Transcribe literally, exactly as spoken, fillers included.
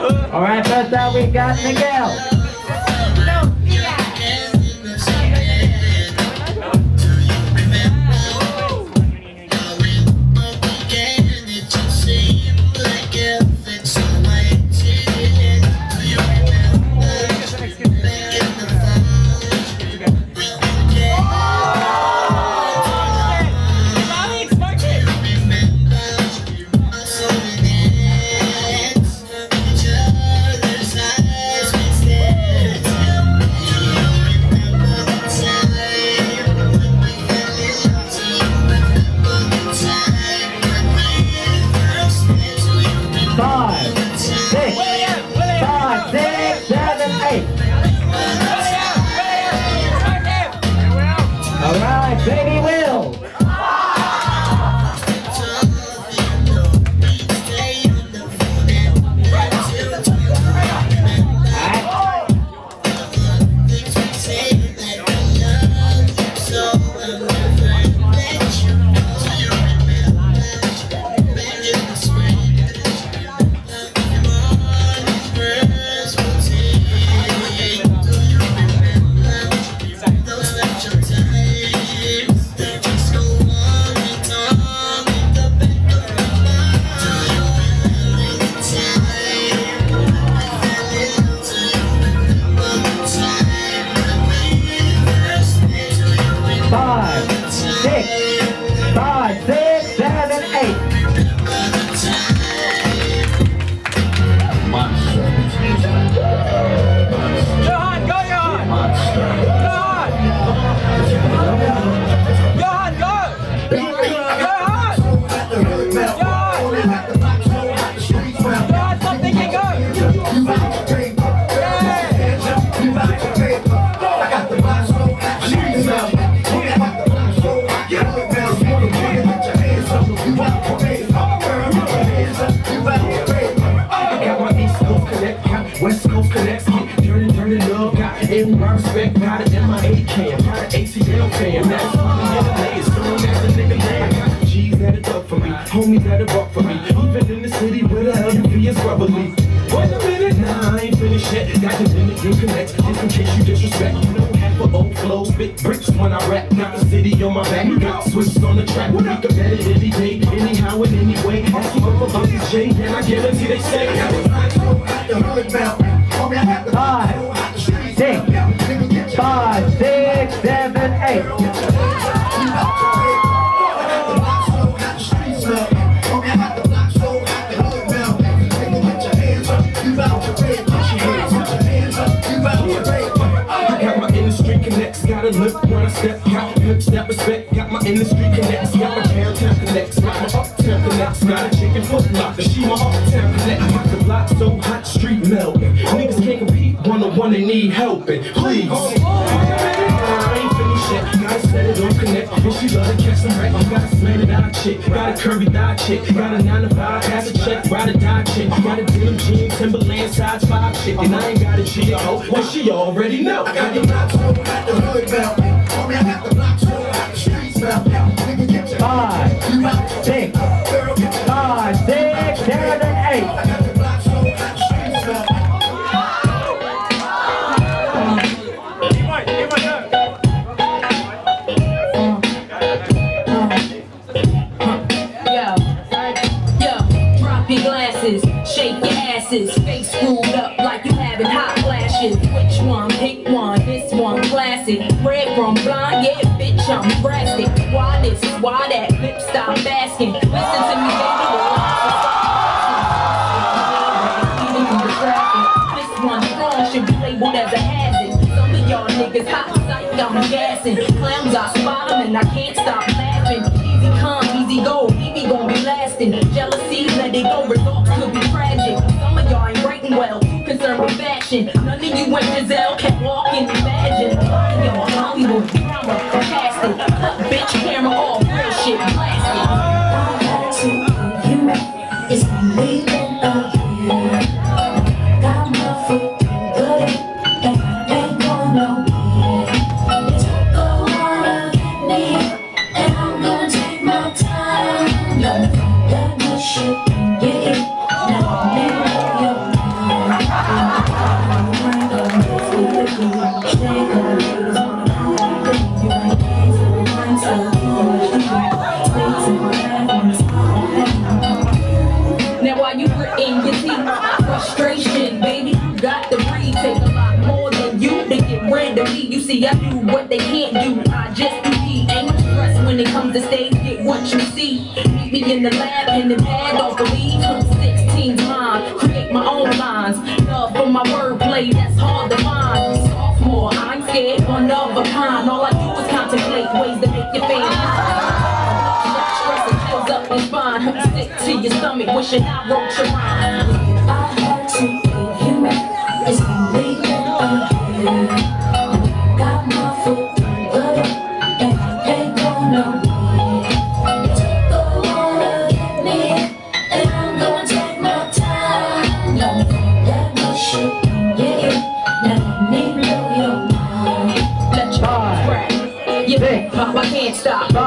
Alright, first up we got Miguel. West Coast connects, turning, turning up, got in my respect, got it in my A cam, got an A T L fam, that's funny in the days, soon as a nigga land, I got G's that it up for me, homies that it buck for me, even in the city where the hell you be is rubberly. Wait a minute, nah, I ain't finished yet, got the Dominican connects, just in case you disrespect, you know half of old flows, big bricks when I rap, got the city on my back, got Swiss on the track, we can bet it any day, anyhow and anyway, ask you if about this J, and I guarantee they say, Five, six, five, six, seven, eight. Got my industry connects, gotta look when I step, got lips that respect, got my industry connects, got my downtown connects, got my uptown connects, got a chicken foot locker, she my uptown connect, got the block so hot, street melting, niggas can't compete, one-on-one they need helping, please. I ain't finished yet, gotta set it on connect, and she love to catch some wreck, got a slanted eye chick, got a curvy thigh chick, got a nine to five, has a check, ride a die chick, got a D two M G, Timberland size five chick, and I ain't got a G O, well she already know. I got the block so hot, the hood belt, homie I got the block so hot, the streets melt, nigga get your five, six, five, six, seven, eight. I got the block so hot, the streets melt. Shake your asses, face screwed up like you having hot flashes. Which one? Pick one. This one classic. Red from blind, yeah, bitch, I'm drastic. Why this? Why that? Lip stop asking. Listen to me, baby. Even from distracting. This one strong should be labeled as a hazard. Some of y'all niggas hot psych, I'm gassing. Clowns, I spot them and I can't stop laughing. Easy come, easy go, Evie gon' be lasting. Jealousy, let it go, results could be tragic. Some of y'all ain't writing well, too concerned with fashion. None of you ain't Giselle, can't walk and imagine. Y'all Hollywood drama, casting. Cut bitch camera off, real shit blasting. You, it's leaving up here. Got my foot good, and I ain't going nowhere. It's gonna get me, and I'm gonna take my time. Let me shit and get it. Now I know you're mine. you gritting your teeth. Frustration, baby, you got to breathe. Take a lot more than you to get rid of me. You see, I do what they can't do. I just do me. Ain't no stress when it comes to stage. Get what you see. Meet me in the lab and the pad off the lead. sixteen's mine. Create my own lines. Love for my wordplay, that's hard to find. Sophomore, I ain't scared, one of a kind. All I do is contemplate ways to make you feel. Stress and chills up your spine. Stick to your stomach, wishing I wrote your rhyme. I had to give you it's only on here. Got my foot through the door and I ain't gonna win. Go on and get me, and I'm gonna take my time. No, that much shit can get you. Now let me blow your mind. Let your Five, crack. You six, pop, I can't stop. five,